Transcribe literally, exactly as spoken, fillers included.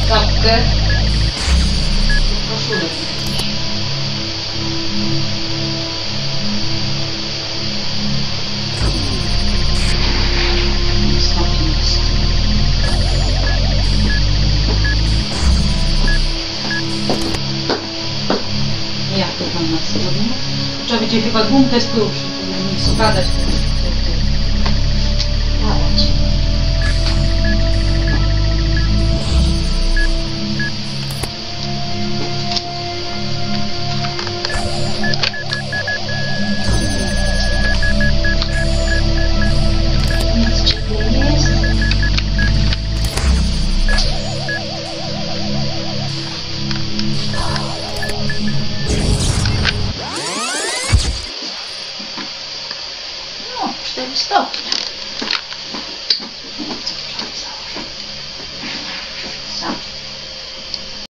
Czapkę. Koszulę. Stopień jest. Jak to tam na spodnie? Trzeba będzie chyba gumkę z tyłu, żeby nie spadać. Padać. Nic ciepło nie jest. No, cztery stopnie. Co trzeba założyć? Sam.